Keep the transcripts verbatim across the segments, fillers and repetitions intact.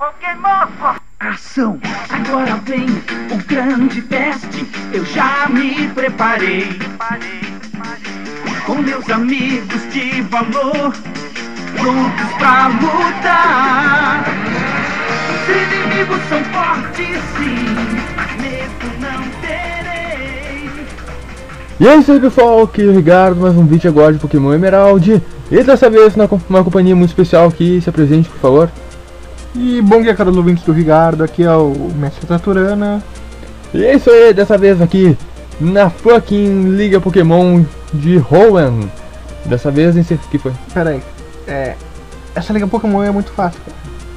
Pokémon! Ação! Agora vem o grande teste. Eu já me preparei. Com meus amigos de valor, prontos pra lutar. Os inimigos são fortes, sim, mas medo não terei. E é isso aí, pessoal, aqui é o Ricardo, mais um vídeo agora de Pokémon Emerald. E dessa vez na uma companhia muito especial aqui, se apresente, por favor. E bom dia, caros ouvintes do Ricardo, aqui é o Mestre Taturana. E é isso aí, dessa vez aqui na fucking Liga Pokémon de Hoenn. Dessa vez em que foi? Pera aí, é... essa Liga Pokémon é muito fácil, cara.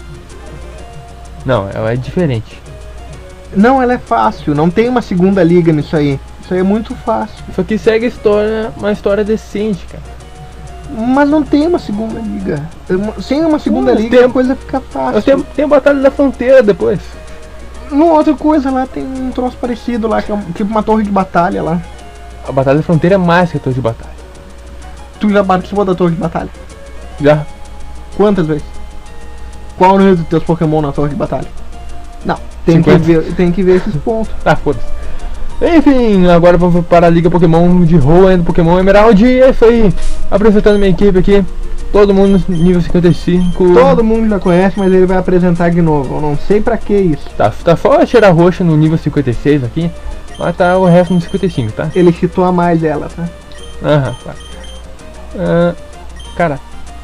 Não, ela é diferente. Não, ela é fácil, não tem uma segunda liga nisso aí. Isso aí é muito fácil. Isso aqui segue a história, uma história decente, cara. Mas não tem uma segunda liga. Sem uma segunda Hum, liga tem... a coisa fica fácil. Tem, tem a Batalha da Fronteira depois. Numa outra coisa lá tem um troço parecido lá, que é um, tipo uma torre de batalha lá. A Batalha da Fronteira é mais que a Torre de Batalha. Tu já participou da torre de batalha? Já? Quantas vezes? Qual o número dos teus Pokémon na torre de batalha? Não, tem que, ver, tem que ver esses pontos. Ah, foda-se. Enfim, agora vamos para a Liga Pokémon de Hoenn, Pokémon Emerald. E é isso aí, apresentando minha equipe aqui. Todo mundo nível cinquenta e cinco. Todo mundo já conhece, mas ele vai apresentar de novo. Eu não sei pra que isso. Tá, tá só a Cheira Roxa no nível cinquenta e seis aqui, mas tá o resto no cinquenta e cinco, tá? Ele citou a mais ela, tá? Aham, tá. Ah, cara.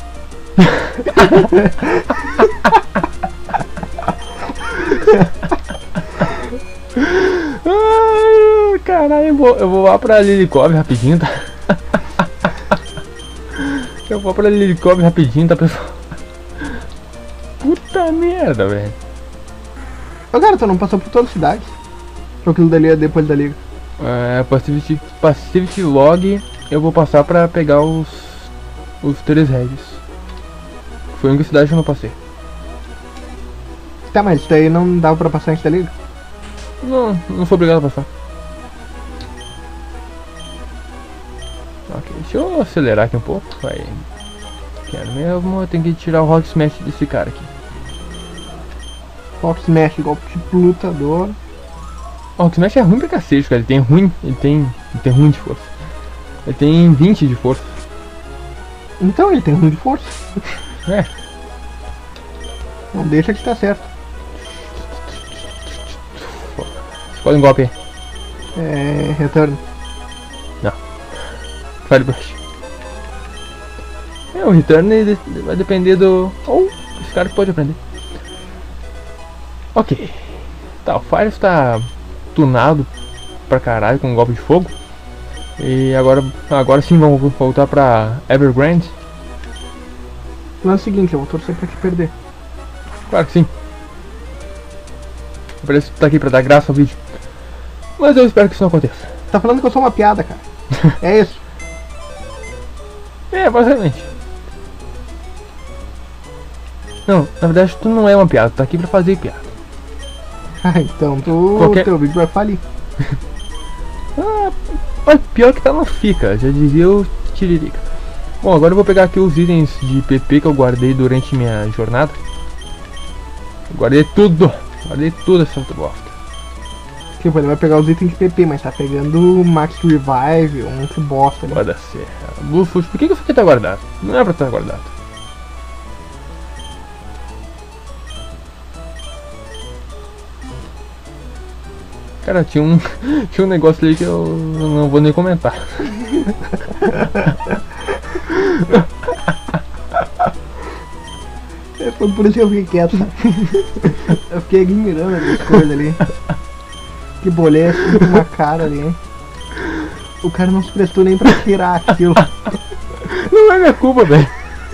Ai, caralho, eu vou, eu vou lá pra Lilycove rapidinho, tá? Eu vou pra Lilycove rapidinho, tá, pessoal? Puta merda, velho. Ô, cara, tu não passou por toda a cidade? Ou aquilo dali é depois da liga? É, Passivity, Passivity Log, eu vou passar pra pegar os os três rédios. Foi a única cidade que eu não passei. Tá, mas isso daí não dava pra passar antes da liga? Não, não sou obrigado a passar. Ok, deixa eu acelerar aqui um pouco. Vai. Quero mesmo, eu tenho que tirar o Rock Smash desse cara aqui. Rock Smash, golpe tipo lutador. O Rock Smash é ruim pra cacete, cara. Ele tem ruim, ele tem, ele tem ruim de força. Ele tem vinte de força. Então ele tem ruim de força. É. Não deixa que tá certo. Escolhe um golpe aí. É... return. Não. Fire Brush. É, o return ele vai depender do... Ou oh, esse cara pode aprender. Ok. Tá, o Fire está tunado pra caralho com um golpe de fogo. E agora, agora sim vamos voltar pra Evergrande. Não é o seguinte, eu vou torcer pra te perder. Claro que sim. Parece que tá aqui pra dar graça ao vídeo. Mas eu espero que isso não aconteça. Tá falando que eu sou uma piada, cara. É isso. É, basicamente. Não, na verdade tu não é uma piada, tu tá aqui pra fazer piada. Ah, então tu... Qualquer... teu vídeo vai falir. Ah, mas pior que tá não fica, já dizia o Tiririca. Bom, agora eu vou pegar aqui os itens de P P que eu guardei durante minha jornada. Eu guardei tudo, guardei tudo essa bosta. Tipo, ele vai pegar os itens de P P, mas tá pegando Max Revive, um monte de bosta ali. Pode ser. Bluefoot, por que que isso aqui tá guardado? Não é pra estar guardado. Cara, tinha um, tinha um negócio ali que eu não vou nem comentar. É, foi por isso que eu fiquei quieto. Eu fiquei admirando as coisas ali. Que bolé, uma cara ali, hein? O cara não se prestou nem pra tirar aquilo. Não é minha culpa, velho.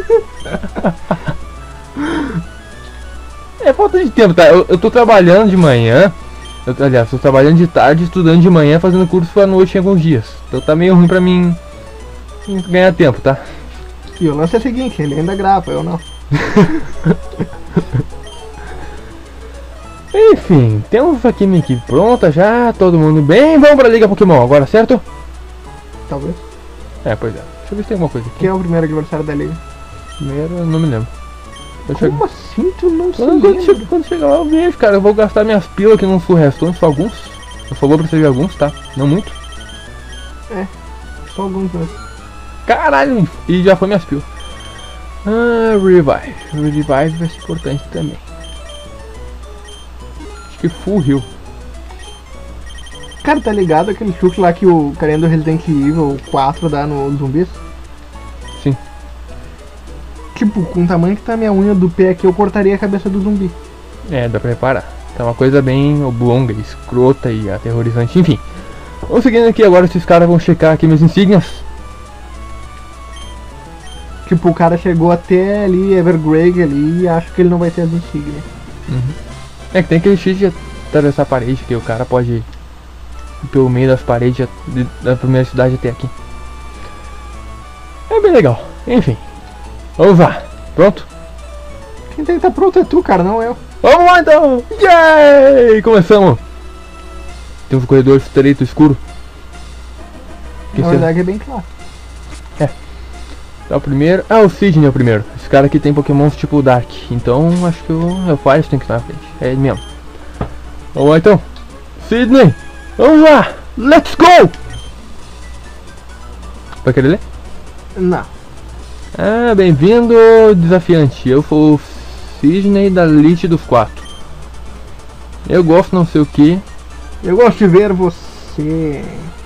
É falta de tempo, tá? Eu, eu tô trabalhando de manhã. Eu, aliás, tô trabalhando de tarde, estudando de manhã, fazendo curso à noite em alguns dias. Então tá meio ruim pra mim ganhar tempo, tá? E o lance é o seguinte, ele ainda grava, eu não. Enfim, temos aqui minha equipe pronta já, todo mundo bem. Vamos pra Liga Pokémon agora, certo? Talvez. É, pois é. Deixa eu ver se tem alguma coisa aqui. Quem é o primeiro adversário da liga? Primeiro, eu não me lembro. Como assim tu não se Quando, quando, lembra? chega, quando chegar lá eu vejo, cara. Eu vou gastar minhas pilas aqui nos restaurantes, só alguns. Eu só vou precisar de alguns, tá? Não muito. Só alguns anos. Caralho, e já foi minhas pilas. Ah, Revive. Revive vai ser importante também. Acho que Full Heal. Cara, tá ligado aquele chute lá que o carinha do Resident Evil quatro dá nos zumbis? Sim. Tipo, com o tamanho que tá a minha unha do pé aqui, eu cortaria a cabeça do zumbi. É, dá pra reparar. Tá uma coisa bem oblonga, escrota e aterrorizante, enfim. Vamos seguindo aqui agora, esses caras vão checar aqui minhas insígnias. Tipo, o cara chegou até ali, Evergrey ali, e acho que ele não vai ter as insígnias. Uhum. É que tem aquele cheat de atravessar a parede, que o cara pode ir pelo meio das paredes de- da primeira cidade até aqui. É bem legal, enfim. Vamos lá, pronto? Quem tem que tá pronto é tu, cara, não eu. Vamos lá então! Yay! Começamos! Tem um corredor estreito, escuro. Que Na será? verdade é bem claro. É o primeiro. Ah, o Sidney é o primeiro. Esse cara aqui tem pokémons tipo Dark. Então acho que o Hellfire tem que estar na frente. É ele mesmo. Vamos lá então. Sidney! Vamos lá! Let's go! Vai querer ler? Não. Ah, bem-vindo, desafiante. Eu sou o Sidney da Elite dos Quatro. Eu gosto não sei o que. Eu gosto de ver você.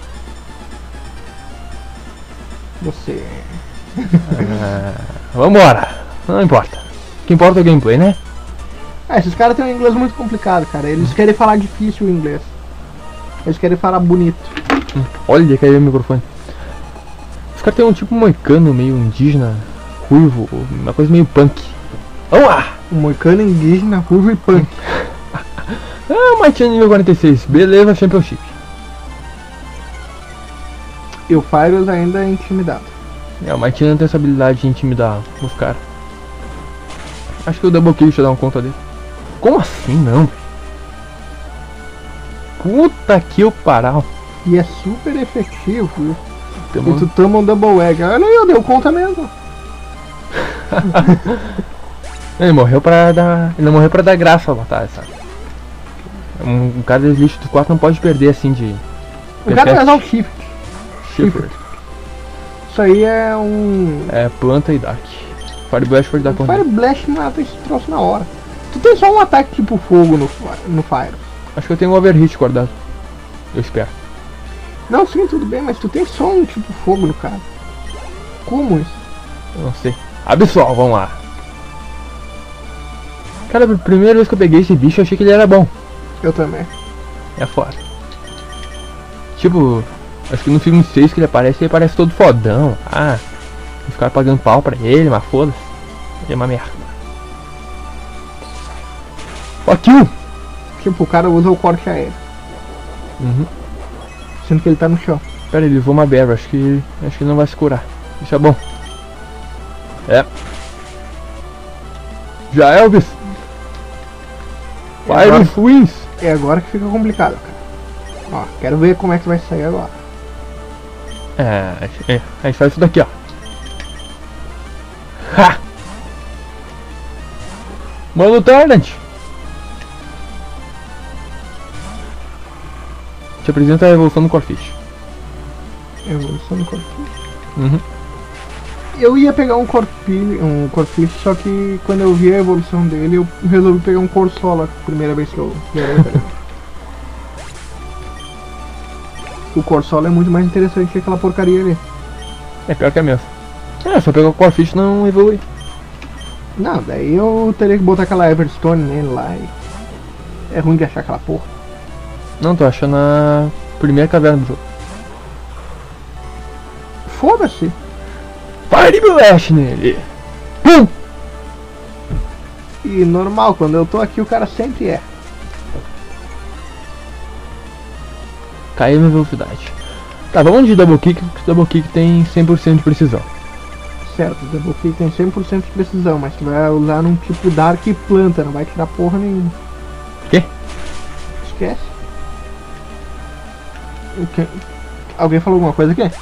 Você. Ah, vambora! Não importa. O que importa é o gameplay, né? Ah, esses caras têm um inglês muito complicado, cara. Eles querem falar difícil o inglês. Eles querem falar bonito. Hum, Olha, caiu o microfone. Os caras têm um tipo moicano meio indígena, ruivo, uma coisa meio punk. Vamos lá! Um moicano indígena, ruivo e punk. Ah, Martina nível quarenta e seis, beleza, Championship. E o Fyrus ainda é intimidado. É, o Martina tem essa habilidade de intimidar os caras. Acho que o Double Kill deixa eu dar uma conta dele. Como assim não? Puta que o paral. E é super efetivo, viu? Tem E tu uma- toma um double egg. Olha aí, eu dei conta mesmo. Ele morreu pra dar. Ele não morreu pra dar graça à batalha, sabe? Um, um cara dos lixos dos quatro não pode perder assim de. O cara vai Perfect usar o shift. Shifter. Isso aí é um. É planta e Dark. Fire Blast pode dar conta. Fire Blast mata esse troço na hora. Tu tem só um ataque tipo fogo no, fi- no Fyrus. Acho que eu tenho um overhit guardado. Eu espero. Não, sim, tudo bem, mas tu tem só um tipo fogo no cara. Como isso? Eu não sei. Absol, vamos lá. Cara, a primeira vez que eu peguei esse bicho eu achei que ele era bom. Eu também. É foda. Tipo, acho que no filme seis que ele aparece, ele parece todo fodão. Ah, os caras pagando pau pra ele, mas foda-se. Ele é uma merda. Fuck you! Tipo, o cara usa o corte aéreo. Uhum. Sendo que ele tá no chão. Pera, ele levou uma berra, acho que. Acho que ele não vai se curar. Isso é bom. É. Já Elvis! agora- Fire Wins! É agora que fica complicado, cara. Ó, quero ver como é que vai sair agora. É, é, a gente faz isso daqui, ó. Ha! Mano Tardant! Te apresenta a evolução do Corfish. Evolução do corte. Uhum. Eu ia pegar um corpi, um corfish, só que quando eu vi a evolução dele, eu resolvi pegar um corsola, primeira vez que eu zerei, tá ligado? O corsola é muito mais interessante que aquela porcaria ali. É pior que a mesma. É, só pegar o Corfish não evolui. Não, daí eu teria que botar aquela Everstone nele lá e... É ruim de achar aquela porra. Não, tô achando a primeira caverna do jogo. Foda-se! Fire Blast nele! Pum! E normal, quando eu tô aqui o cara sempre é. Caiu minha velocidade. Tá, vamos de Double Kick, porque Double Kick tem cem por cento de precisão. Certo, o Double Kick tem cem por cento de precisão, mas tu vai usar num tipo Dark e planta, não vai tirar porra nenhuma. Quê? Esquece. O quê? Alguém falou alguma coisa aqui?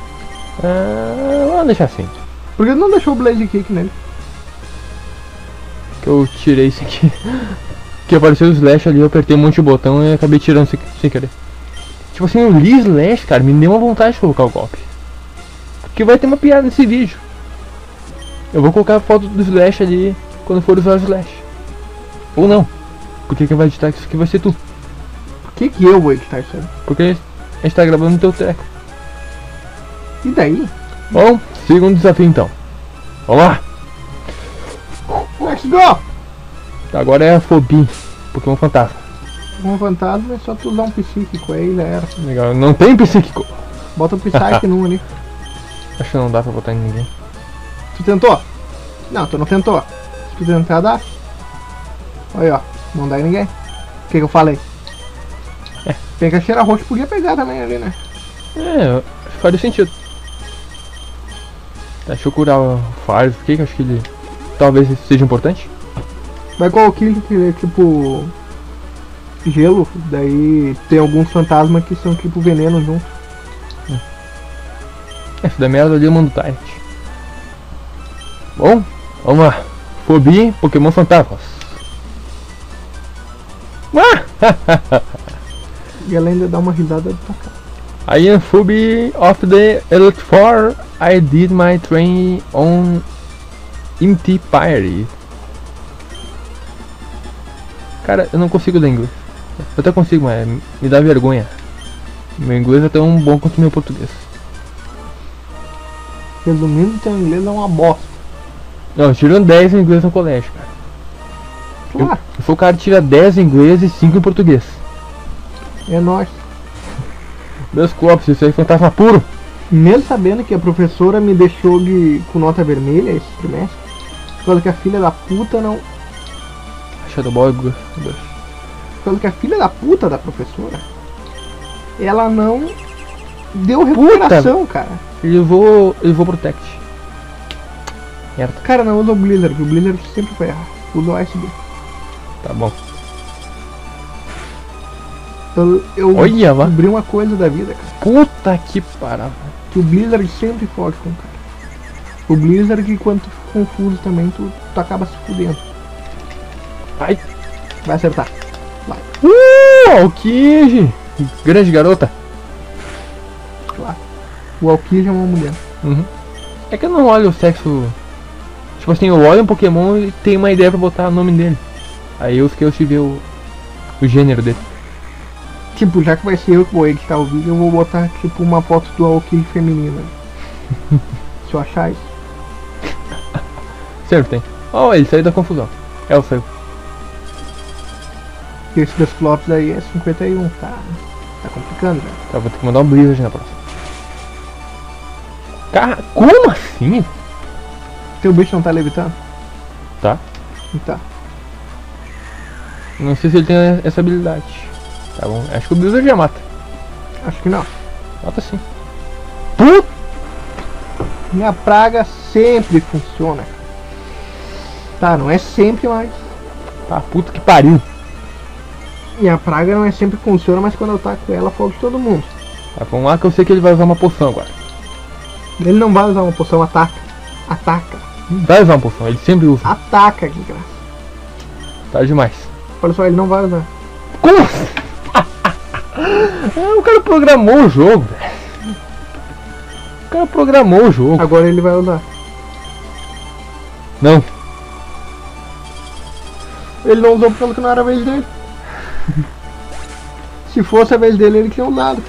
Ah, vamos deixar assim. Por que tu não deixou o Blaze Kick nele? Que eu tirei isso aqui. Que apareceu o slash ali, eu apertei um monte de botão e acabei tirando sem, sem querer. Tipo assim, eu li slash, cara, me deu uma vontade de colocar o golpe. Porque vai ter uma piada nesse vídeo. Eu vou colocar a foto do slash ali quando for usar o slash. Ou não. Porque quem vai editar isso aqui vai ser tu. Por que que eu vou editar isso aí? Porque a gente tá gravando no teu treco. E daí? Bom, segundo desafio então. Vamos lá. Let's go! Agora é a Fobia, Pokémon Fantasma. Um fantasma é só tu usar um psíquico aí, já era. Legal, não tem psíquico. Bota o Psyche num ali. Acho que não dá pra botar em ninguém. Tu tentou? Não, tu não tentou. Se tu tentar, dá. Olha, ó. Não dá em ninguém. O que que eu falei? É. Pega cheira roxo, podia pegar também ali, né? É, acho que faria sentido. Tá, deixa eu curar o Fires, por que que eu acho que ele talvez seja importante? Vai com o Kill, que é tipo gelo, daí tem alguns fantasmas que são tipo veneno junto. É, se der merda ali eu mando Tyrant. Bom, vamos lá. Fobia, Pokémon Fantasmas. Ah! E ela ainda dá uma risada de tacar. I am Phobia of the Elite Four. I did my training on M T Pyre. Cara, eu não consigo ler inglês. Eu até consigo, mas me dá vergonha. Meu inglês é tão bom quanto meu português. Resumindo, teu inglês é uma bosta. Não, eu tiro dez em inglês no colégio, cara. Claro, Eu sou o cara que tira dez em inglês e cinco em português. é nóis. Meus copos, isso aí é fantasma puro. Mesmo sabendo que a professora me deixou de, com nota vermelha esse trimestre, por causa que a filha da puta não. Shadow Ball, Por causa que a filha da puta da professora, ela não deu recuperação, cara. ele levou, ele levou Protect. Merda. Cara, não usa o Blizzard, o Blizzard sempre foi errar. Usa o Ice Beam. Tá bom. Eu, eu Olha, vá. descobri uma coisa da vida, cara. Puta que parada. Que o Blizzard sempre fode com o cara. O Blizzard, que quando tu fica confuso também, tu, tu acaba se fudendo. Ai. Vai acertar. Vai. Uh, Alkiji. Grande garota. Claro. O Alkiji é uma mulher. Uhum. É que eu não olho o sexo. Tipo assim, eu olho um Pokémon e tenho uma ideia pra botar o nome dele. Aí eu fiquei ver o, o gênero dele. Tipo, já que vai ser eu que vou editar o vídeo, eu vou botar tipo uma foto do Alkiji feminina. Se eu achar isso. Sempre tem. Oh, ele saiu da confusão. É, o saiu. E esse das flops aí é cinquenta e um, tá? Tá complicando, já. Tá, vou ter que mandar um Blizzard na próxima. Cara, como assim? Teu bicho não tá levitando? Tá. Tá. Não sei se ele tem essa habilidade. Tá bom. Acho que o Blizzard já mata. Acho que não. Mata sim. Puta! Minha praga sempre funciona. Tá, não é sempre, mas... Tá, puta que pariu. Minha praga não é sempre que funciona, mas quando eu taco ela, foge todo mundo. Tá, vamos lá que eu sei que ele vai usar uma poção agora. Ele não vai usar uma poção, ataca. Ataca. Vai usar uma poção, ele sempre usa. Ataca, que graça. Tá demais. Olha só, ele não vai usar. Como assim? O cara programou o jogo, velho. O cara programou o jogo. Agora ele vai usar. Não. Ele não usou porque não era a vez dele. Se fosse a vez dele, ele tinha usado.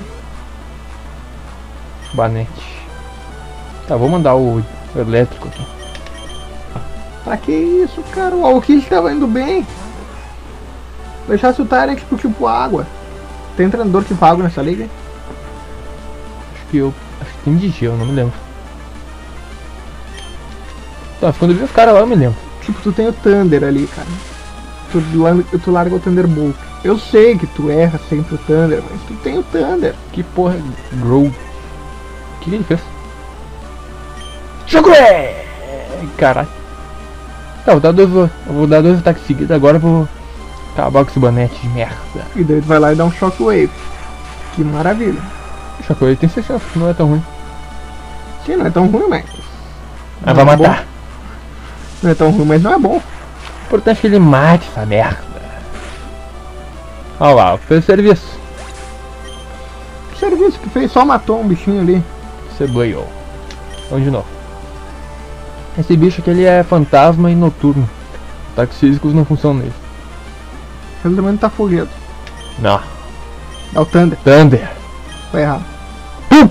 Banete. Tá, vou mandar o elétrico aqui. Pra que isso, cara? O Alkiji tava indo bem. Deixasse o Tyrant pro tipo água. Tem treinador tipo água nessa liga? Hein? Acho que eu. Acho que tem de gelo, não me lembro. Tá, quando eu vi os caras lá eu me lembro. Tipo, tu tem o Thunder ali, cara. Tu, larga- tu larga o Thunderbolt. Eu sei que tu erra sempre o Thunder, mas tu tem o Thunder. Que porra é Grow? O que, que ele fez? Chocolate! Caralho. Tá, vou dar dois, eu vou dar dois ataques seguidos, agora eu vou acabar com esse banete de merda. E daí tu vai lá e dá um Shockwave. Que maravilha. Chocolate tem sessenta, não é tão ruim. Sim, não é tão ruim, mas... Mas Não vai é matar. bom. Não é tão ruim, mas não é bom. importante é que ele mate essa merda. Olha lá, fez o serviço. Que serviço que fez? Só matou um bichinho ali. Você ganhou. Vamos de novo. Esse bicho aqui ele é fantasma e noturno. Ataques físicos não funcionam nele. Ele também não tá foguedo. Não. É o Thunder. Thunder. Foi errado. Pum!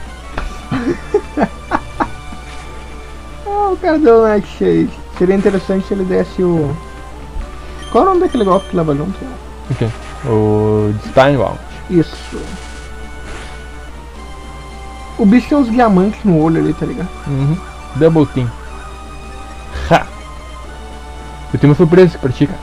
Ah, o cara deu um nightshade. Seria interessante se ele desse o... Qual é o nome daquele golpe que leva junto? Ok. O Steinwald. Isso. O bicho tem uns diamantes no olho ali, tá ligado? Uhum. Double team. Ha! Eu tenho uma surpresa pra ti, cara.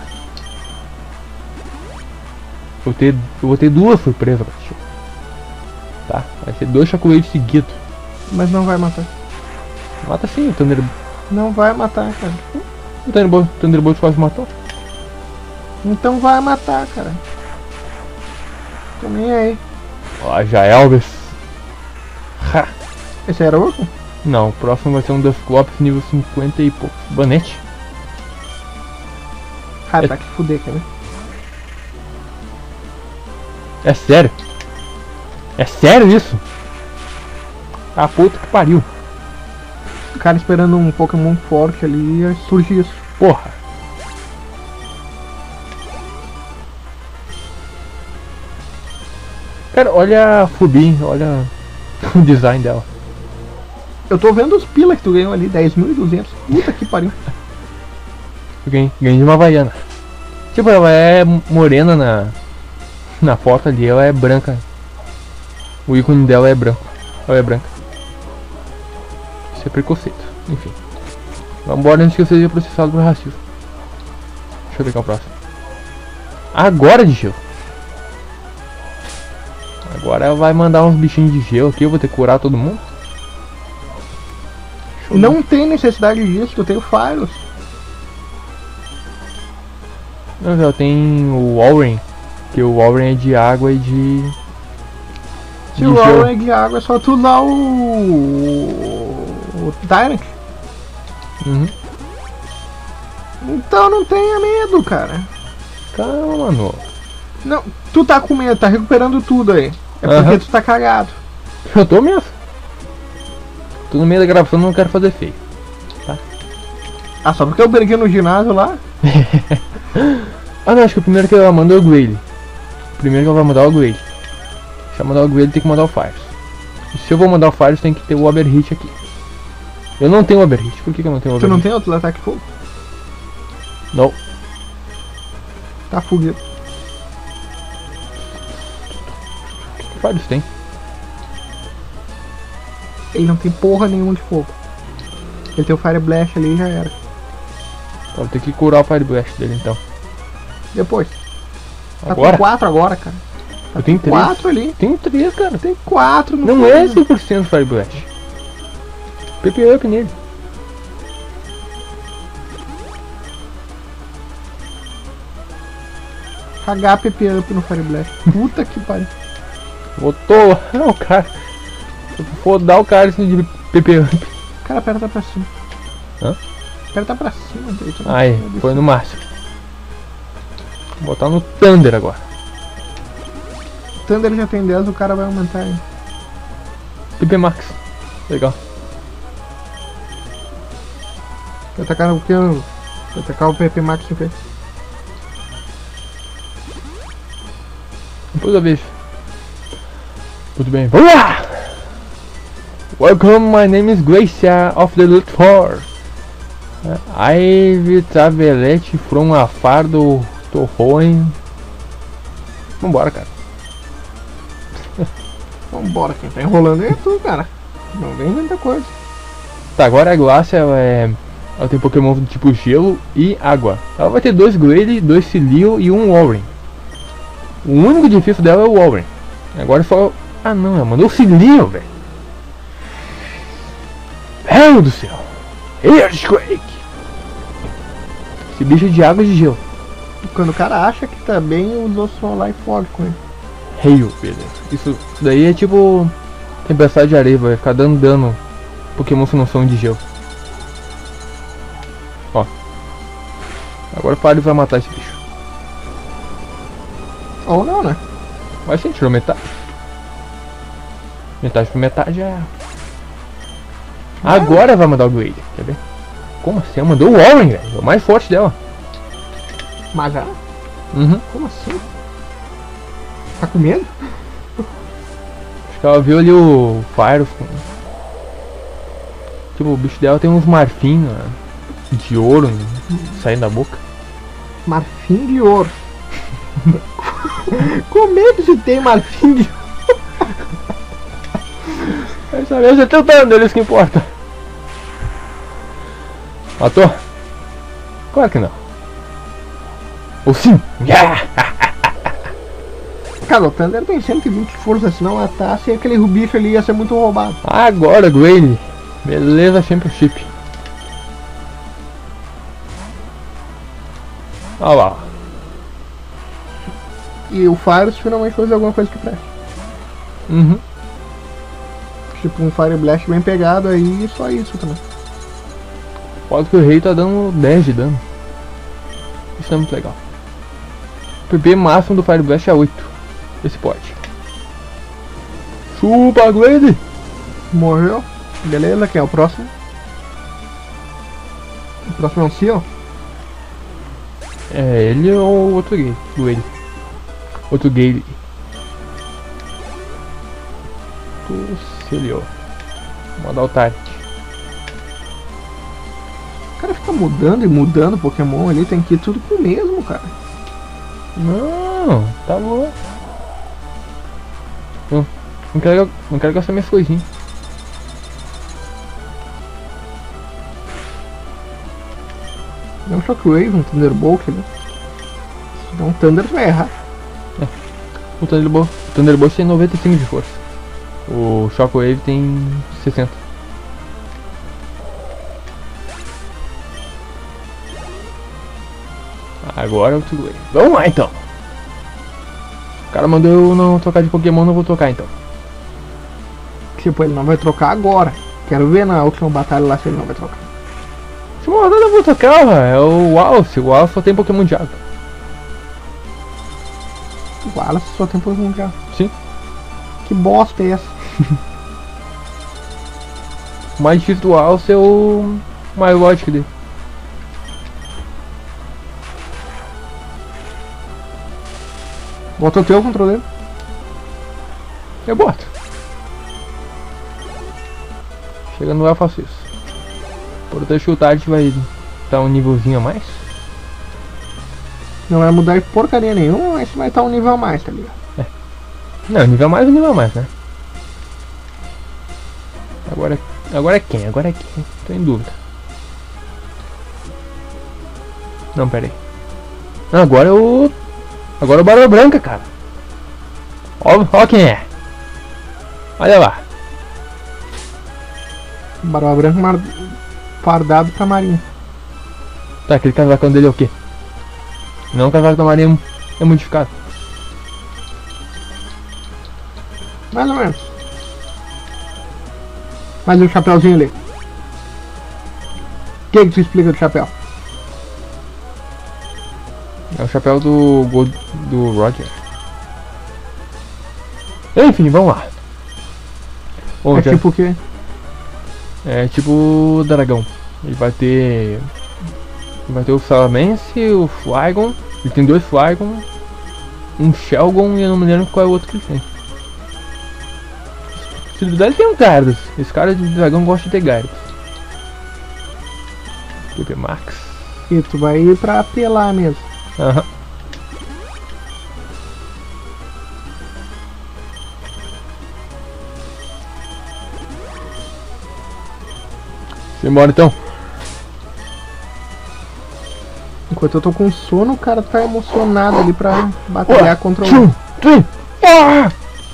Eu vou ter, eu vou ter duas surpresas pra ti. Tá? Vai ser dois chocolate seguidos. Mas não vai matar. Mata sim, o Thunder... Não vai matar, cara. O Thunderbolt, Thunderbolt quase matou. Então vai matar, cara. Tô nem aí. Ó, já Elvis. Ha! Esse era outro? Não, o próximo vai ser um Dusclops nível cinquenta e pouco. Banete. Ah, É- tá que fuder, cara. É sério? É sério isso? Ah, puta que pariu. O cara esperando um Pokémon forte ali e surge isso. Porra. Cara, olha a Fubin, olha o design dela. Eu tô vendo os pila que tu ganhou ali, dez mil e duzentos. Puta que pariu. Eu ganhei, ganhei de uma Havaiana. Tipo, ela é morena na, na foto ali, ela é branca. O ícone dela é branco. Ela é branca. Isso é preconceito. Enfim. Vambora antes que eu seja processado por racismo. Deixa eu ver qual é o próximo. Agora de gelo. Agora ela vai mandar uns bichinhos de gelo aqui, eu vou ter que curar todo mundo. Deixa eu Não tem necessidade disso, eu tenho Firos. Não, já tem o Walrein, que o Walrein é de água e de... Se de o gelo. Aura é de água, é só tu dar o... o Tyrant. Uhum. Então não tenha medo, cara. Calma, mano. Não, tu tá com medo, tá recuperando tudo aí. É porque Aham. tu tá cagado. Eu tô mesmo. Tô no meio da gravação, não quero fazer feio. Ah, só porque eu perdi no ginásio lá? Ah não, acho que o primeiro que ela manda é o Grayle. O primeiro que ela vai mandar é o Grayle. Se ela mandar o Grayle tem que mandar o Fires. E se eu vou mandar o Fires tem que ter o Overhit aqui. Eu não tenho Overhit, por que, que eu não tenho Tu Overhit? não tem outro ataque fogo? Não. Tá fugido. Que Fires tem? Ele não tem porra nenhuma de fogo. Ele tem o Fire Blast ali e já era. Vou ter que curar o Fire Blast dele então. Depois. Tá Agora? com quatro agora, cara. Tá Eu tenho com três. quatro ali. Tenho três, cara. Tem quatro no Não fogo. é cem por cento Fire Blast. P P up nele. H P P up no Fire Blast. Puta que pariu. Botou o cara. Eu vou dar o cara assim de P P up. Cara, aperta pra cima. Hã? Aperta pra cima, daí tu não Aí, pode foi descer. no máximo. Vou botar no Thunder agora. O Thunder já tem dez, o cara vai aumentar aí. P P Max. Legal. Vai atacar o que? Vai atacar o P P Max no quê? Depois eu vejo. Tudo bem. Vamos lá! Welcome, my name is Gracia of the Loot four. I've traveled from afar do Torroen. Vambora, cara. Vambora, quem tá enrolando é tu, cara. Não vem muita coisa. Tá, agora a Glacia ela é... ela tem Pokémon do tipo gelo e água. Ela vai ter dois Grayle, dois Silio e um Walrein. O único difícil dela é o Walrein. Agora é só... ah não, ela mandou o Silio, velho. Meu Deus do céu. Earthquake. Esse bicho é de água e de gelo. Quando o cara acha que tá bem, usou só Life Fog com ele. Hail, beleza. Isso daí é tipo... tempestade de areia, vai ficar dando dano. Pokémon se não são de gelo. Ó. Agora o Fire vai matar esse bicho. Ou não, né? Mas sim, tirou metade. Metade por metade é... Agora vai mandar o Glade, quer ver? Como assim? Ela mandou o Warren, velho. É o mais forte dela. Mas já? Uhum. Como assim? Tá com medo? Acho que ela viu ali o Fire. Tipo, o bicho dela tem uns marfim, né, de ouro saindo da boca. Marfim de ouro. Como é que se tem marfim de ouro? Essa vez é teu dano, eles que importa. Matou? Claro que não. Ou sim? Yeah! Cara, o Thunder tem cento e vinte de força, se não matasse aquele bicho ali ia ser muito roubado. Agora, Glade. Beleza, Championship. Olha lá. E o Fires finalmente fazer alguma coisa que preste. Uhum. Tipo um Fire Blast bem pegado aí e só isso também. Pode que o rei tá dando dez de dano. Isso é muito legal. O P P máximo do Fire Blast é oito. Esse pode. Chupa, Glade! Morreu. Beleza, quem é o próximo? O próximo é um Seal? É ele ou outro Gale? Glade. Outro Gale. Tucilio. Vou mandar o Tart. O cara fica mudando e mudando Pokémon ali, tem que ir tudo com o mesmo, cara. Não, tá bom. Não, não quero, não quero gastar minhas coisinhas. Dá um Shockwave, um Thunderbolt ali. Se der um Thunder vai errar. É. O Thunderbolt, o Thunderbolt tem noventa e cinco de força. O Shockwave tem sessenta. Agora é o Glade. Vamos lá então. O cara mandou eu não trocar de Pokémon, não vou trocar então. Tipo, ele não vai trocar agora. Quero ver na última batalha lá se ele não vai trocar. Última rodada eu vou trocar, velho. É o Wallace. O Wallace só tem Pokémon de água. O Wallace só tem Pokémon de água. Sim. Que bosta é essa? O mais difícil do Wallace é o Milotic dele. Bota o teu controle. Eu boto. Chegando lá eu faço isso. Por ter chutar a gente vai dar um nívelzinho a mais. Não vai mudar porcaria nenhuma, mas vai estar um nível a mais, tá ligado? É. Não, nível a mais ou nível a mais, né? Agora, agora é quem? Agora é quem? Tô em dúvida. Não, pera aí. Não, agora é o... Agora é o Barba Branca, cara. Ó, ó quem é. Olha lá. Barba Branca mar... fardado pra marinha. Tá, aquele casacão dele é o quê? Não, o casaco da marinha é modificado. Mais ou menos. Mais um chapéuzinho ali. O que que tu explica do chapéu? É o chapéu do Gold, do Roger. Enfim, vamos lá. Bom, É já- tipo o quê? É tipo o dragão. Ele vai ter. Vai ter o Salamence, o Flygon. Ele tem dois Flygon, um Shelgon e eu não me lembro qual é o outro que ele tem. Se duvidar ele tem um Gyarados. Esse cara de dragão gosta de ter Gyarados. P P Max. E tu vai ir pra apelar mesmo. Aham. Simbora então. Enquanto eu tô com sono, o cara tá emocionado ali pra batalhar contra o... Um, três. Ah!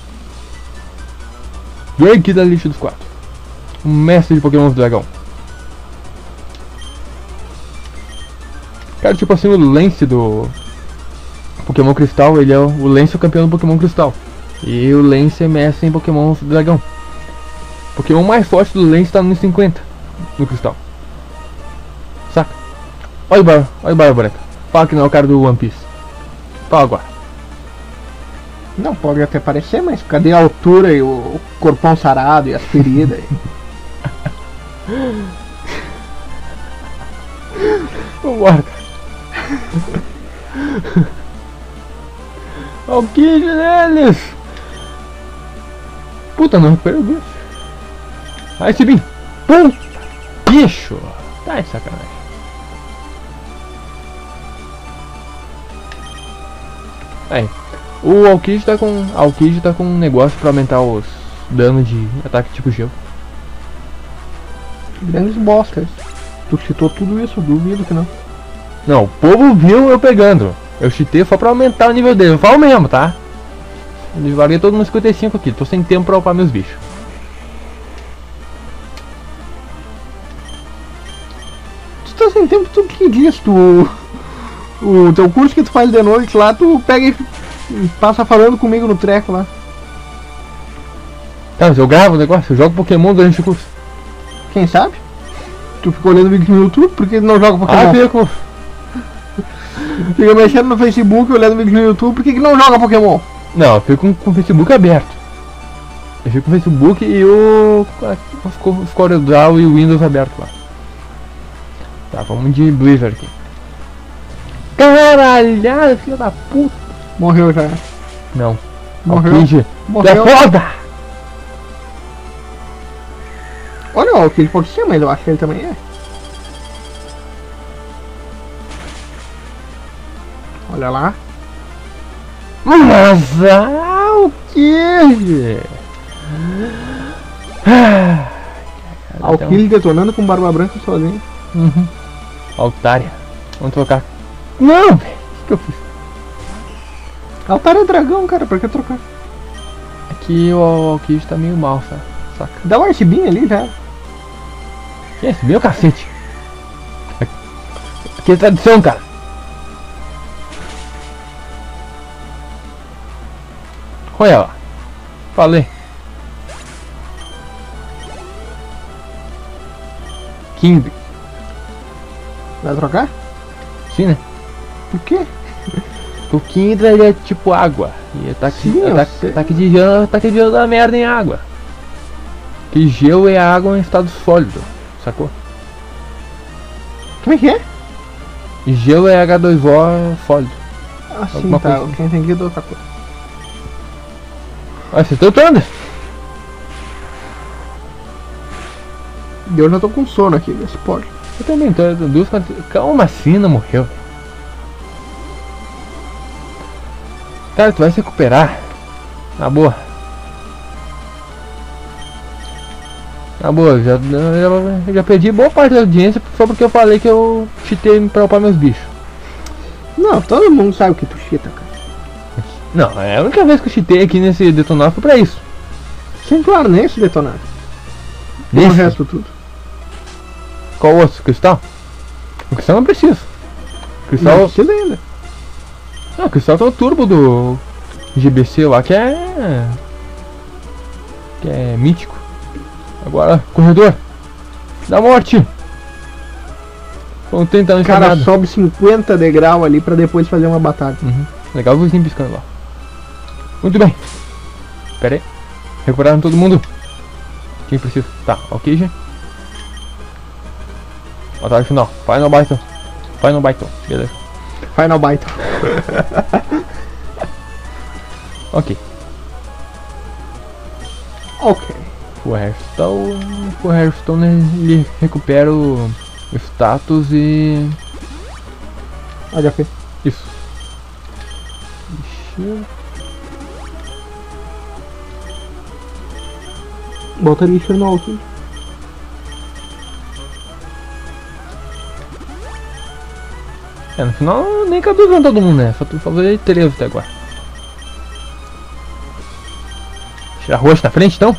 Drake da lista dos quatro. O mestre de Pokémon do dragão. Cara, tipo assim, o Lance do Pokémon Cristal, ele é o, o Lance é o campeão do Pokémon Cristal. E o Lance é mestre em Pokémon do dragão. O Pokémon mais forte do Lance tá no cinquenta no Cristal. Saca? Olha o Bar, olha o Barba Branca. Fala que não é o cara do One Piece. Fala agora. Não, pode até parecer, mas cadê a altura e o corpão sarado e as feridas? Vambora, cara. Olha o Kid neles. Puta, não recuperei o bicho. Aí, Sibim. Pum. Bicho. Tá de sacanagem. Aí. O Alkid tá com. Alkid tá com um negócio pra aumentar os danos de ataque tipo gelo. Grandes bostas. Tu citou tudo isso, duvido que não. Não, o povo viu eu pegando. Eu cheatei só pra aumentar o nível dele. Eu falo mesmo, tá? Eu larguei todo no cinquenta e cinco aqui. Tô sem tempo pra upar meus bichos. Tu tá sem tempo, tu que diz? Tu. O teu curso que tu faz de noite lá, tu pega e passa falando comigo no treco lá. Tá, mas eu gravo o negócio, eu jogo Pokémon durante o curso. Quem sabe? Tu ficou olhando vídeo no YouTube, por que não joga Pokémon? Ah, fico. Fica mexendo no Facebook, olhando vídeo no YouTube, por que, que não joga Pokémon? Não, eu fico com, com o Facebook aberto. Eu fico com o Facebook e o. Os CorelDRAW e o Windows aberto lá. Tá, vamos de Blizzard aqui. Caralhada, filho da puta. Morreu já. Não. Morreu. Alkid. Morreu. É foda! Olha o Alkid pode ser, mas eu acho que ele também é. Olha lá. Mas Alkid! Alkid detonando com barba branca sozinho. Uhum. Altaria. Vamos trocar. Não, velho. O que, que eu fiz? Altaria é dragão, cara, pra que trocar? Aqui o Alkid tá meio mal, sabe? Saca. Dá um Archibin ali já. Que é esse? Meu cacete. Aqui é tradição, cara. Olha lá. Falei. King. Vai trocar? Sim, né? Por quê? O Kindra ele é tipo água. E ataque, Sim, eu ataque, sei. ataque de gelo, ataque de gelo dá merda em água. Que gelo é água em estado sólido, sacou? Como é que é? E gelo é H dois O sólido. Ah, sim, Alguma tá. coisa assim. Quem tem que ir outra coisa. Ah, você tá lutando? E eu já tô com sono aqui, desse pode. Eu também tô, duas calma assim, não morreu. Cara, tu vai se recuperar. Na boa. Na boa, já, já, já perdi boa parte da audiência só porque eu falei que eu cheatei pra upar meus bichos. Não, todo mundo sabe que tu cheata, cara. Não, é a única vez que eu cheatei aqui nesse detonar foi pra isso. Sim, claro, nem esse detonado. E o Nesse? resto tudo. Qual outro? Cristal? O cristal não precisa. Não Cristal. precisa ainda. Não, o cristal tá o turbo do G B C lá que é. Que é mítico. Agora, corredor da morte. Vamos tentar O cara encaminhar. sobe cinquenta degraus ali pra depois fazer uma batalha. Uhum. Legal o vizinho piscando lá. Muito bem. Pera aí. Recuperaram todo mundo. Quem precisa? Tá, ok, gente. Batalha final. Final Battle. Final Battle. Beleza. Final Battle. Ok. Ok. O Hearthstone. O Hearthstone ele recupera o status e. Ah, já fez. Isso. Ixi. Bota lixo no alto. É, no final nem cabe usando todo mundo, né? Só tu fazer três até agora. Tirar roxo na frente então?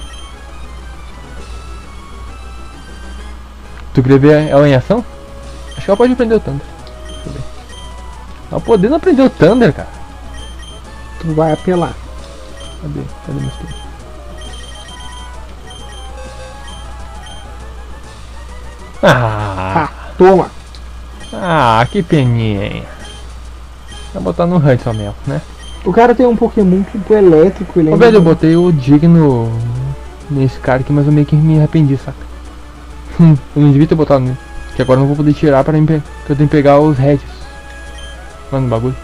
Tu queria ver ela em ação? Acho que ela pode aprender o Thunder. Deixa eu ver. Ela podendo aprender o Thunder, cara. Tu vai apelar. Cadê? Cadê meus tempos? Ah! Ah, toma. Ah, que peninha. Vai botar no Hunt, Mel, né? O cara tem um Pokémon tipo elétrico, ele Ô, ainda velho, eu não- botei o Digno nesse cara aqui, mas eu meio que me arrependi, saca? Hum, eu não devia ter botado nele. Que agora eu não vou poder tirar para mim, pe- que eu tenho que pegar os heads. Mano, bagulho.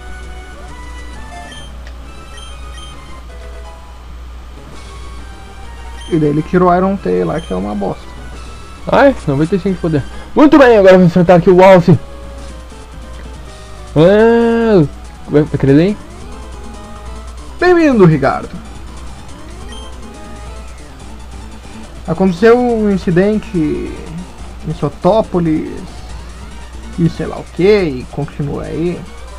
E daí ele tirou o Iron Tail lá, que é uma bosta. Ai, noventa e cinco de poder. Muito bem, agora vamos enfrentar aqui o Alce. Ah, vai vai querer ler, hein? Bem-vindo, Ricardo. Aconteceu um incidente em Sotópolis e sei lá o que, e continua aí.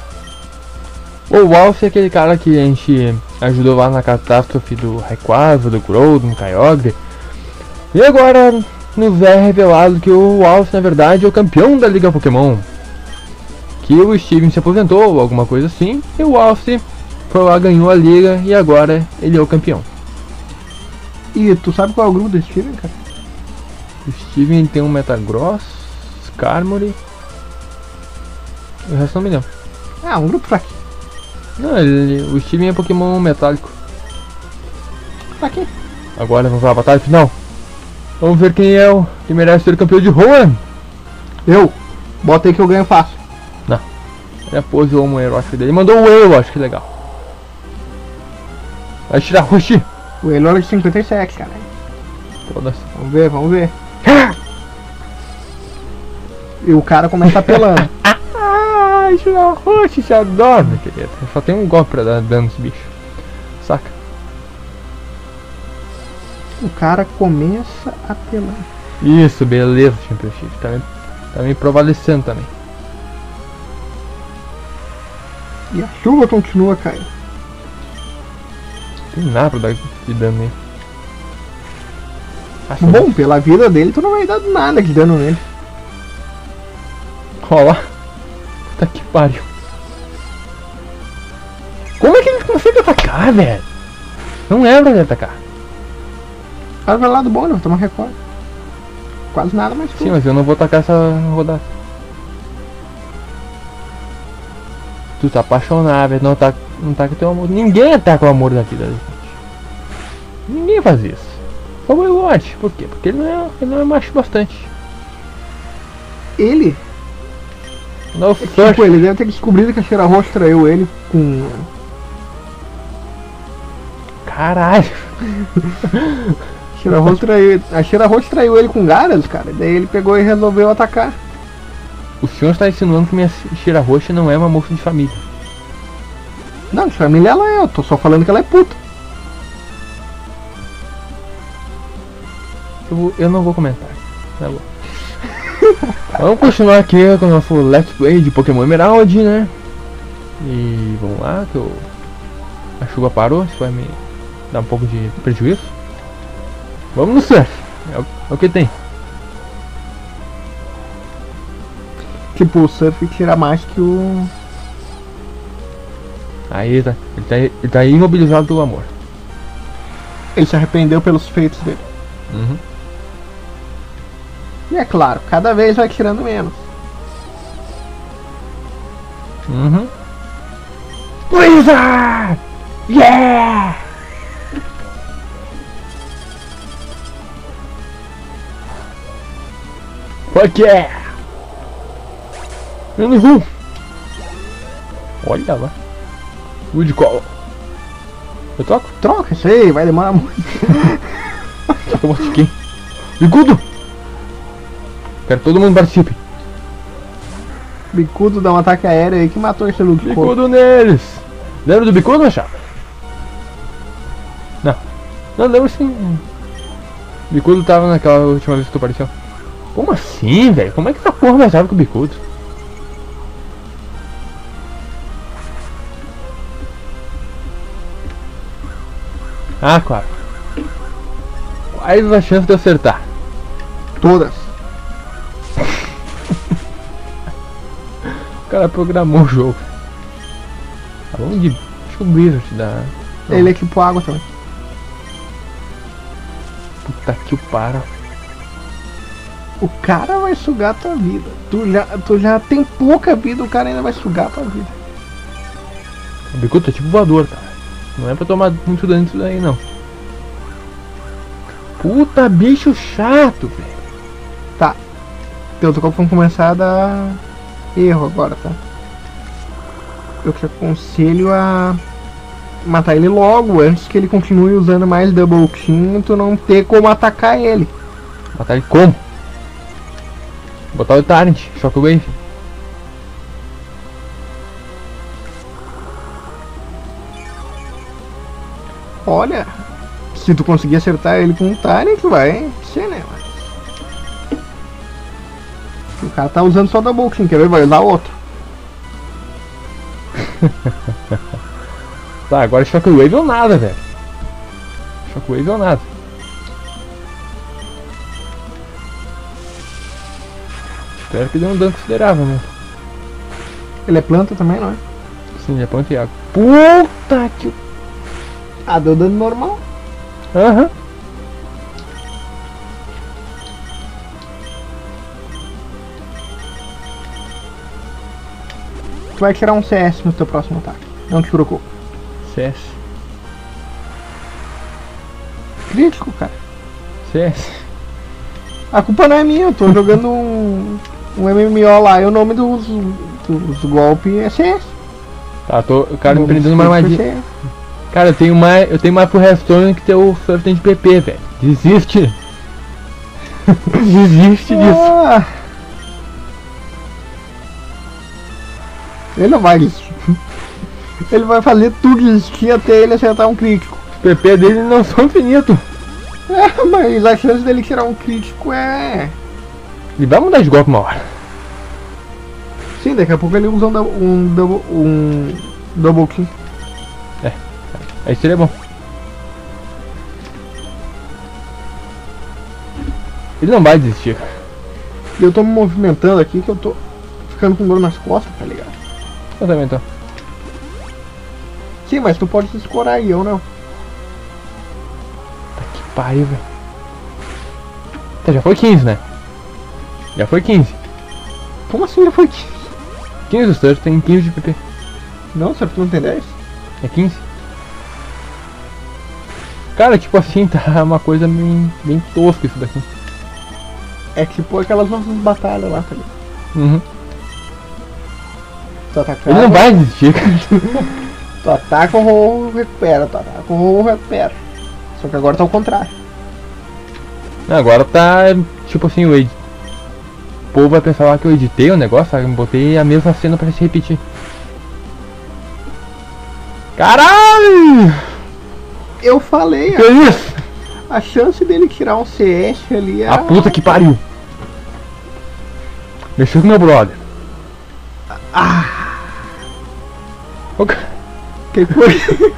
O Alce é aquele cara que a gente ajudou lá na catástrofe do Rayquaza, do Groudon, do Kyogre. E agora nos é revelado que o Alce na verdade é o campeão da Liga Pokémon. Que o Steven se aposentou ou alguma coisa assim. E o Alce foi lá, ganhou a liga e agora ele é o campeão. E tu sabe qual é o grupo do Steven, cara? O Steven tem um Metagross, Skarmory. O resto não me lembro. Ah, um grupo fraco. Não, ele, o Steven é Pokémon metálico. Pra quê? Agora vamos pra batalha final. Vamos ver quem é o que merece ser campeão de Hoenn. Eu. Bota aí que eu ganho fácil. É a pose ou um acho dele. Ele mandou o eu, acho que legal. Vai tirar Rushi. O Elora de cinquenta e sete, cara. Foda-se. Vamos ver, vamos ver. E o cara começa apelando. Ah, tirar Rushi, te adoro, meu querido. Só tem um golpe pra dar dano nesse bicho. Saca? O cara começa apelando. Isso, beleza, Championship. Tá me, tá me provalecendo também. E a chuva continua caindo. Tem nada pra dar de dano nele. Ah, Bom, pela vida dele, tu não vai dar nada de dano nele. Ó lá. Puta que pariu. Como é que ele consegue atacar, velho? Não é pra ele atacar. O cara vai lá do bom, ele vai tomar recorde. Quase nada mais Sim, mas eu não vou atacar essa rodada. Tu tá apaixonado, velho. Não tá, não tá com teu amor. Ninguém ataca o amor da vida, gente. Ninguém faz isso. Só o Wayward. Por quê? Porque ele não é, ele não é macho bastante. Ele, Não, é tipo, ele deve ter descobrido que a Cheira Roxa traiu ele com... Caralho. Cheira Roxa traiu... A Cheira Roxa traiu ele com Gyarados, cara. Daí ele pegou e resolveu atacar. O senhor está insinuando que minha Cheira Roxa não é uma moça de família. Não, de família ela é, eu tô só falando que ela é puta. Eu, vou- eu não vou comentar. Tá bom. Vamos continuar aqui com o nosso Let's Play de Pokémon Emerald, né? E vamos lá, que eu... a chuva parou, isso vai me dar um pouco de prejuízo. Vamos no surf, é o, é o que tem. Tipo, o Surf tira mais que o... Aí tá, ele tá, ele tá imobilizado pelo amor. Ele se arrependeu pelos feitos dele. Uhum. E é claro, cada vez vai tirando menos. Uhum. Blizzard! Yeah! Fuck yeah! Menos um! Olha lá! Wood Call! Eu toco? Troca isso aí, vai demorar muito. Eu motiquei! Bicudo! Quero que todo mundo participe! Bicudo dá um ataque aéreo aí que matou esse Luke. Bicudo neles! Lembra do bicudo, Machado? Não. Não, lembro sim. Bicudo tava naquela última vez que tu apareceu. Como assim, velho? Como é que essa porra vai saber com o bicudo? Ah, claro. Quais as chances de eu acertar? Todas. O cara programou o jogo. Tá bom de... Acho que o Blizzard dá... Não. Ele equipou água também. Puta que o para. O cara vai sugar a tua vida. Tu já, tu já tem pouca vida, o cara ainda vai sugar a tua vida. O bicudo é tipo voador, cara. Não é pra tomar muito dano disso daí, não. Puta, bicho chato, velho. Tá. Teus golpes vão começar a dar erro agora, tá? Eu te aconselho a matar ele logo, antes que ele continue usando mais Double Team, tu não ter como atacar ele. Matar ele como? Botar o Tarant, Shockwave. Olha, se tu conseguir acertar ele com um Tarant, vai ser, né? O cara tá usando só Double Team, quer ver? Vai usar outro. Tá, agora Shockwave ou nada, velho. Shockwave ou nada. Espero que dê um dano considerável, né? Ele é planta também, não é? Sim, é planta e água. Puta que... Ah, deu dano normal. Aham. Tu vai tirar um C S no teu próximo ataque. Não te preocupa. C S. Crítico, cara. C S. A culpa não é minha, eu tô jogando um, um M M O lá e o nome dos, dos golpes é C S. Tá, tô, o cara O me nome prendendo dos uma golpes é armadilha. C S. Cara, eu tenho mais, eu tenho mais pro Hearthstone que ter o Surfing de P P, velho. Desiste. Desiste disso. Ah. Ele não vai desistir. Ele vai fazer tudo desistir até ele acertar um crítico. Os P P dele não são infinitos. É, mas a chance dele tirar um crítico é... Ele vai mudar de golpe uma hora. Sim, daqui a pouco ele usa um, dou- um, double, um double kill. Aí seria bom. Ele não vai desistir, cara. E eu tô me movimentando aqui que eu tô ficando com dor nas costas, tá ligado? Eu também tô. Sim, mas tu pode se escorar e eu não. Tá que pariu, velho. Tá, já foi quinze, né? Já foi quinze. Como assim já foi quinze? quinze o Surf tem quinze de P P. Não, certo, tu não tem dez? É quinze. Cara, tipo assim, tá uma coisa bem, bem tosca isso daqui. É tipo aquelas nossas batalhas lá, tá ligado? Uhum. Tu ataca, Ele não vai desistir, cara. tu ataca, o Rô recupera, tu ataca, o Rô recupera. Só que agora tá ao contrário. Agora tá, tipo assim, o, ed... o povo vai pensar lá que eu editei o negócio, sabe? Eu botei a mesma cena pra se repetir. Caralho! Eu falei, Que isso? a, a chance dele tirar um C S ali é... A puta que pariu! Mexeu com meu brother. Ah, Ô, ca- que foi?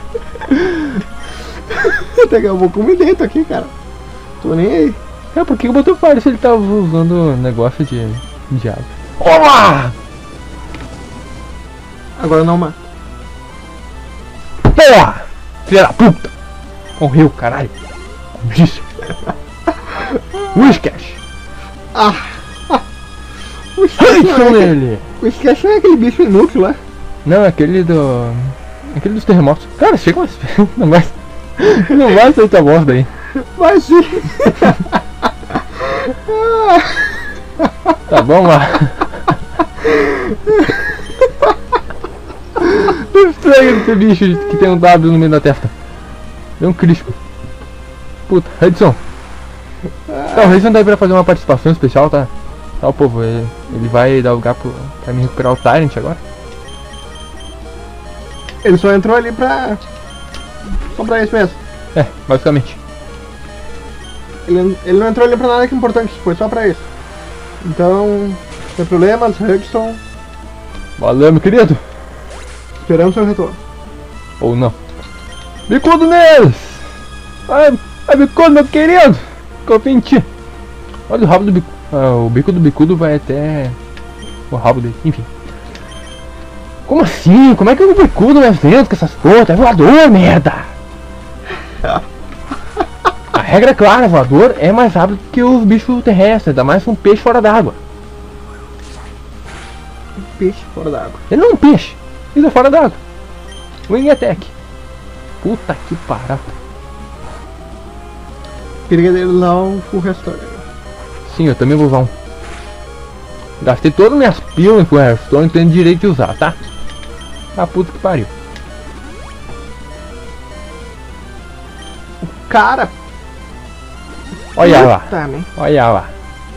Daqui a pouco eu me deito aqui, cara. Tô nem aí. É, por que eu botei o fire se ele tava usando negócio de, de água? Olá! Agora não mata. Porra! Filha da puta! Morreu, caralho! Como disse? Whiscash! Ah! O Hudson Sketch não, é aquele- nele! o Sketch não é aquele bicho inútil lá. Não, é aquele do... Aquele dos terremotos. Cara, chega mais... Não vai... Não vai ser essa bosta aí. Mas sim. Tá, vamos lá. Tô estranho esse bicho que tem um W no meio da testa. É um crisco. Puta, Hudson. Tá, o Hudson tá aí pra fazer uma participação especial, tá? Tá, o povo, ele, ele vai dar lugar pro, pra me recuperar o Tyrant agora. Ele só entrou ali pra... Só pra isso mesmo. É, basicamente. Ele, ele não entrou ali pra nada que importante, foi só pra isso. Então, sem problemas, Hudson, Valeu, meu querido. esperamos seu retorno. Ou não. Bicudo neles! Ai, ai bicudo, meu querido! Confia em ti. Olha o rabo do bicudo. Ah, o bico do bicudo vai até o rabo dele, enfim. Como assim? Como é que o bicudo é vento com essas coisas? É voador, merda! A regra é clara, voador é mais rápido que os bichos terrestres, ainda mais um peixe fora d'água. Peixe fora d'água. Ele não é um peixe, ele é fora d'água. Wing Attack. Puta que parada. Queria usar um Full Restore. Sim, eu também vou usar um. Gastei todas as minhas pilas em Full Restore, não tenho direito de usar, tá? Ah, puta que pariu. Cara, Olha lá, puta, né? olha lá.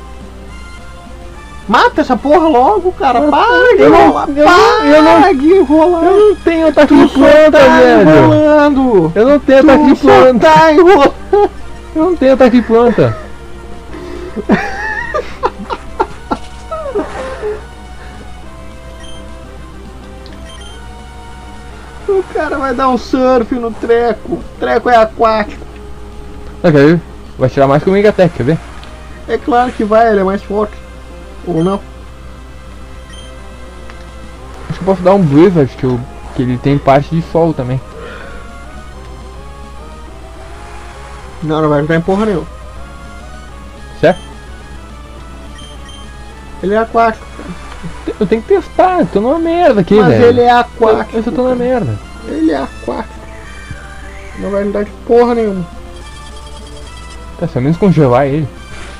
Mata essa porra logo, cara. Eu- Para de eu não- enrolar. eu não- eu não- Para de enrolar. Eu não tenho ataque Tu de planta, tá velho. enrolando. Eu não tenho ataque de Tu só planta. tá enrolando. Eu não tenho ataque de planta. O cara vai dar um surf no treco. O treco é aquático. Ah, quer ver? Vai tirar mais que o Wing Attack, quer ver? É claro que vai, ele é mais forte. Ou não? Acho que eu posso dar um Blizzard, que, eu, que ele tem parte de sol também. Não, não vai ajudar em porra nenhuma. Certo? Ele é aquático. Eu tenho que testar, eu tô numa merda aqui, Mas velho. ele é Eu, aquático. eu só tô na merda. Ele é aquático. Não vai ajudar de porra nenhuma. Tá, se ao menos congelar ele.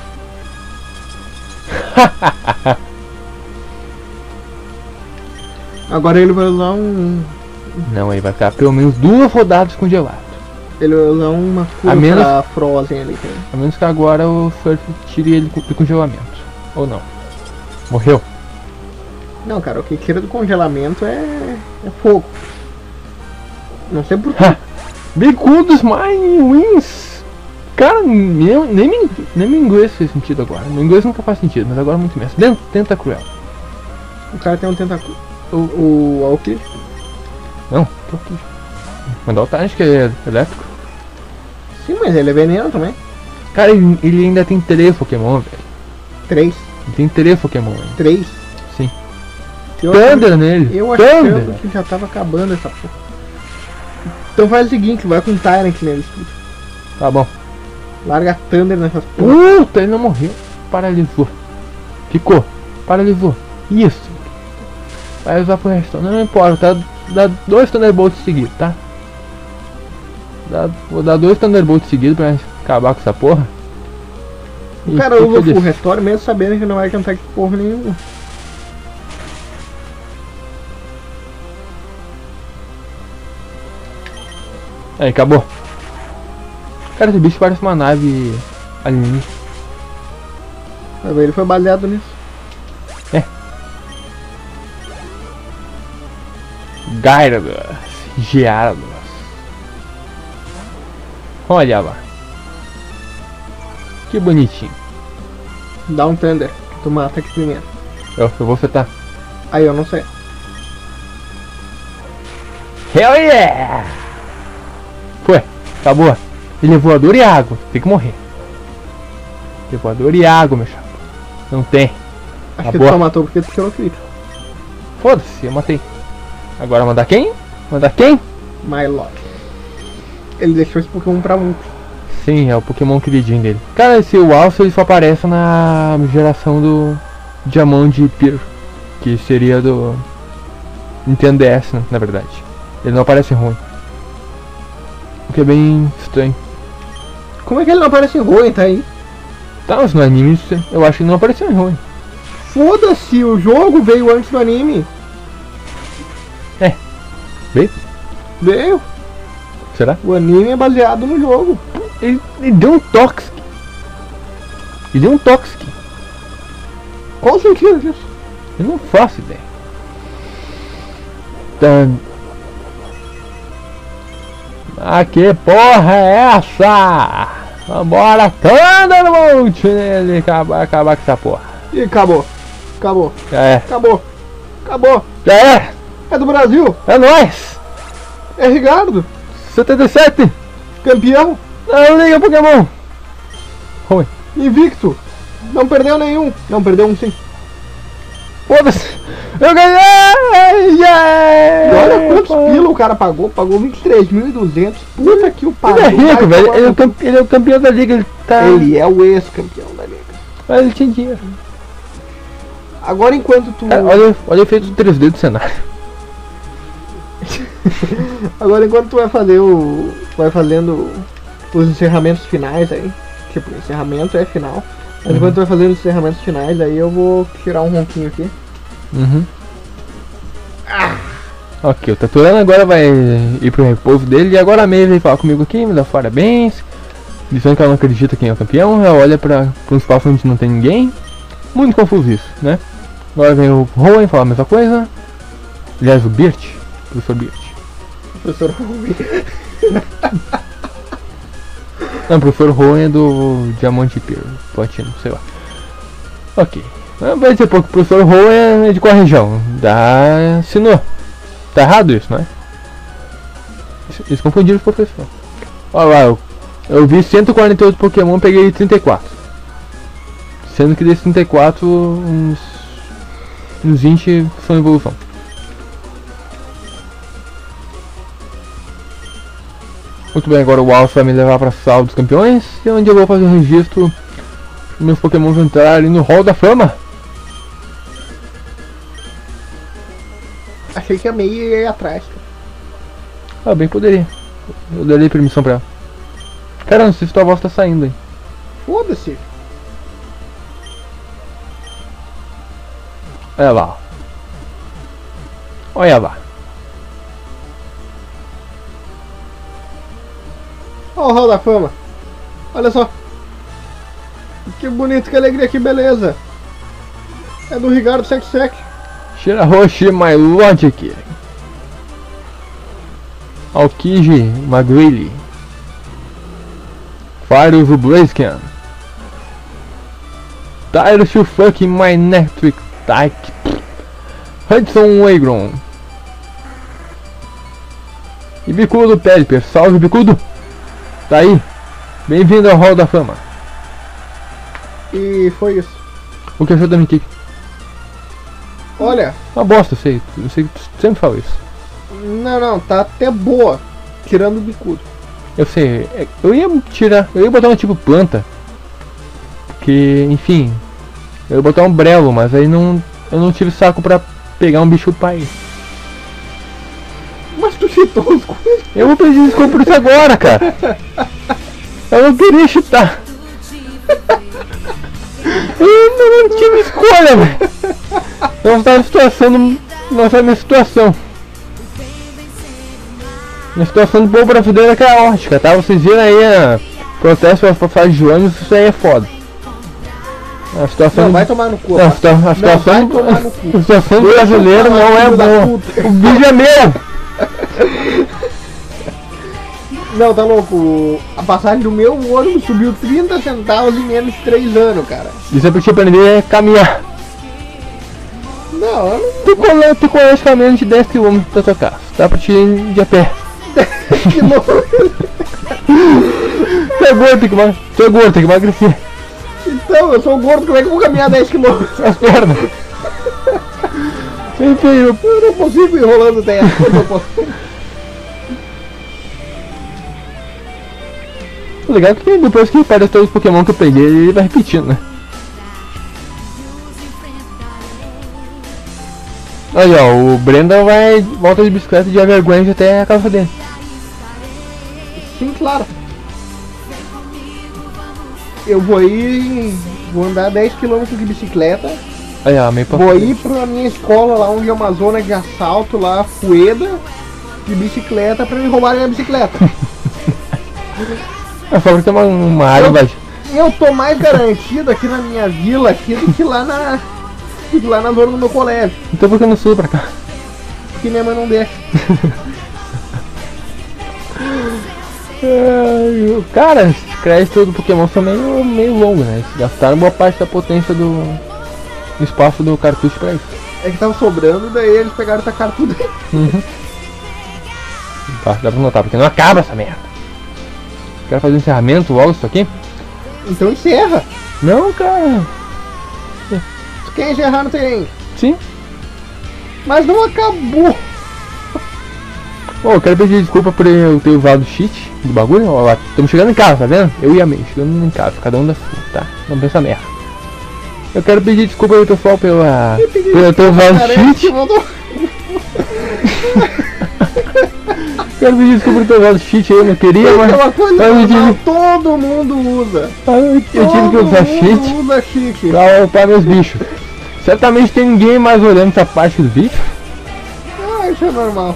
Agora ele vai usar um. Não, aí vai ficar pelo menos duas rodadas congelado. Ele vai usar uma cura A menos- pra Frozen ali. Cara. A menos que agora o Surf tire ele do congelamento. Ou não. Morreu. Não, cara, o que tira do congelamento é. é fogo. Não sei porquê. Ha! Bicudos Mine Wins! Cara, nem, nem, me- nem meu inglês fez sentido agora. Meu inglês nunca faz sentido, mas agora muito mesmo. Dentro, tenta cruel. O cara tem um tentáculo. O, o Alkid. Não, tô aqui. Mandar o Tarnish que é elétrico. Sim, mas ele é veneno também. Cara, ele, ele ainda tem três Pokémon, velho. Três. Ele tem três Pokémon ainda. Três. Sim. Eu Thunder nele. Eu Thunder. achando que já tava acabando essa porra. Então faz o seguinte, vai com Tyrant neles. Tá bom. Larga Thunder nessas porra. Puta, ele não morreu. Paralisou. Ficou. Paralisou. Isso. Vai usar pro resto. Não importa. Tá? Dá dois Thunderbolts seguidos, tá? Dá, vou dar dois Thunderbolts seguidos pra acabar com essa porra. O E cara fica usa o desse- Full Restore mesmo sabendo que não vai cantar de porra nenhuma. Aí, acabou. Cara, esse bicho parece uma nave alienígena. Mas ele foi baseado nisso. Gyarados. Gyarados. Olha lá. Que bonitinho. Dá um Thunder, que tu mata aqui primeiro. Eu, eu vou acertar. Aí eu não sei. Hell yeah! Foi, acabou. Ele é voador e água, tem que morrer. Ele é voador e água, meu chapa. Não tem. Acho Tá que boa. tu só matou porque tu tirou crítico. Foda-se, eu matei. Agora mandar quem? Mandar quem? Mylord. Ele deixou esse Pokémon pra um. Sim, é o Pokémon queridinho dele. Cara, esse Walso ele só aparece na geração do Diamond Pearl, que seria do Nintendo D S, né, na verdade. Ele não aparece ruim. O que é bem estranho. Como é que ele não aparece em ruim, tá aí? Tá, mas no anime isso- eu acho que ele não apareceu em ruim. Foda-se, o jogo veio antes do anime. Veio? Veio. Será? O anime é baseado no jogo. Ele, ele deu um Toxic. Ele deu um Toxic. Qual o sentido disso? Eu não faço ideia. Tan... Ah, que porra é essa? Vambora, Thunderbolt nele, acabar, acabar com essa porra. E acabou. Acabou. Já é, Acabou. Acabou. já é, É do Brasil. é nóis. É Ricardo. setenta e sete, Campeão. não liga Pokémon. Ruim, Invicto. Não perdeu nenhum. Não, perdeu um sim. foda-se, eu ganhei, E yeah. olha quantos pila o cara pagou. Pagou vinte e três mil e duzentos. Puta que o Ele é pariu. rico, Vai velho, tomar ele é, no o campe- ele é o campeão da liga, ele tá... Ele é o ex-campeão da liga. Mas ele tinha dinheiro. Agora enquanto tu... Cara, olha, olha o efeito três D do cenário. Agora enquanto tu vai fazer o. vai fazendo os encerramentos finais aí. Tipo, encerramento é final. Mas Uhum. enquanto tu vai fazendo os encerramentos finais aí eu vou tirar um ronquinho aqui. Uhum. Ok, o Taturano agora vai ir pro repouso dele. E agora a May vem falar comigo aqui, me dá parabéns, dizendo que ela não acredita quem é o campeão. Ela olha para um espaço onde não tem ninguém. Muito confuso isso, né? Agora vem o Rowan falar a mesma coisa. Aliás, o Birt, o professor Birt. Professor Ruby. Não, o professor Rowan é do Diamante Pier, Platino, sei lá. Ok. Vai dizer pouco, o professor Rowan é de qual região? Da Sinnoh. Tá errado isso, não é? Eles confundiram os professores. Olha lá, eu, eu vi cento e quarenta e oito Pokémon, peguei trinta e quatro. Sendo que desses trinta e quatro, uns, uns vinte são evolução. Muito bem, agora o Alpha vai me levar para a sala dos campeões, e onde eu vou fazer o registro dos meus Pokémons entrarem no Hall da Fama. Achei que a May ia ir atrás. Ah, bem poderia. Eu darei permissão pra ela. Cara, não sei se tua voz tá saindo aí. Foda-se. Olha lá. Olha lá. Ó o Hall da Fama. Olha só. Que bonito, que alegria, que beleza. É do Ricardo Sec Sec. Shirahoshi My Logic. Aokiji Magrilli. Farius Blaziken. Tyrus to fucking my Nectric Tyke. Hudson Wagron. E Bicudo Pelipper. Salve, Bicudo. Tá aí. Bem-vindo ao Hall da Fama. E foi isso. O que achou da minha equipe? Olha. Uma bosta, eu sei. Eu sei que tu sempre fala isso. Não, não, tá até boa. Tirando o bicudo. Eu sei. é- Eu ia tirar. Eu ia botar um tipo planta. Que, enfim. Eu ia botar um brelo, mas aí não. Eu não tive saco pra pegar um bicho pai. Mas tu chutou os coisas. Eu vou pedir desculpa por isso agora, cara. Eu não queria chutar. Eu não tive escolha, velho. Eu não estava na situação. Não estava na situação. Na situação do povo brasileiro é caótica, tá? Vocês viram aí a protesto pela passagem de ônibus, isso aí é foda. A situação Não, do- vai tomar no cu. Não, a rapaz. situa- a Não, situação, vai do- tomar no cu. a situação do Deixa eu brasileiro falar, não é filho da boa. puta. O vídeo é meu! Não, tá louco. A passagem do meu ônibus subiu trinta centavos em menos de três anos, cara. Isso é pra te aprender a caminhar. Não, eu não. Tu conhece, tu conhece a menos de dez quilômetros da tua casa. Dá pra te ir de a pé. Que louco. Tu é gordo, tem que emagrecer. Tu é gordo, tem que emagrecer. Então, eu sou gordo, como é que eu vou caminhar dez quilômetros? As pernas. Enfim, eu... Eu não consigo ir rolando até essa. Eu não consigo. O legal é que depois que perde todos os Pokémon que eu peguei, ele vai repetindo, né? Aí ó, o Brendan vai volta de bicicleta de Evergrande até a casa dele. Sim, claro. Eu vou ir. Vou andar dez quilômetros de bicicleta. Aí ó, meio pra Vou frente. ir pra minha escola lá onde é uma zona de assalto lá, Fueda, de bicicleta pra me roubarem a bicicleta. É só porque tem uma, uma área Eu- baixa. Eu tô mais garantido aqui na minha vila aqui do que lá na. do que lá na zona do meu colégio. Então por que eu não subo pra cá? Porque minha mãe não deixa. Ai, o- cara, os créditos do Pokémon são meio, meio longos, né? Eles gastaram boa parte da potência do, do espaço do cartucho pra isso. É que tava sobrando, daí eles pegaram e tacaram tudo aí. Uhum. Tá, dá pra notar, porque não acaba essa merda. Quero fazer um encerramento logo isso aqui? Então encerra. Não, cara. Tu quer encerrar, não tem. Sim. Mas não acabou. Bom, eu quero pedir desculpa por eu ter usado o cheat do bagulho. Ó, lá, estamos chegando em casa, tá vendo? Eu e a May, chegando em casa, cada um da sua, tá? Não pensa merda. Eu quero pedir desculpa aí, pessoal, pela, por eu ter usado o Cara, cheat. que mandou- quero me descobrir que eu gosto de cheat aí, eu não queria, mas... É uma coisa mas eu normal, tive, todo mundo usa. eu, eu tive que Todo usar mundo cheat usa cheat. pra upar meus bichos. Certamente tem ninguém mais olhando essa parte do vídeo. Ah, isso é normal.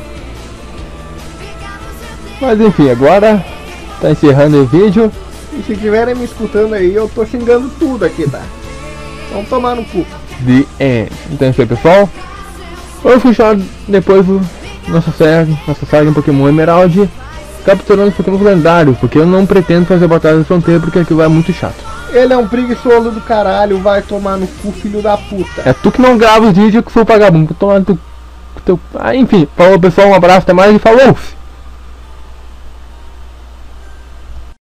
Mas enfim, agora tá encerrando o vídeo. E se estiverem me escutando aí, eu tô xingando tudo aqui, tá? Vamos tomar no cu. The End. Então é isso aí, pessoal. Vamos continuar depois do nossa série, nossa saga em Pokémon Emerald, capturando os Pokémon lendários, porque eu não pretendo fazer batalha de fronteira, porque aquilo é muito chato. Ele é um preguiçoso do caralho, vai tomar no cu, filho da puta. É tu que não grava os vídeos que sou vagabundo, vou tomar no teu... teu... Ah, enfim, falou pessoal, um abraço, até mais e falou!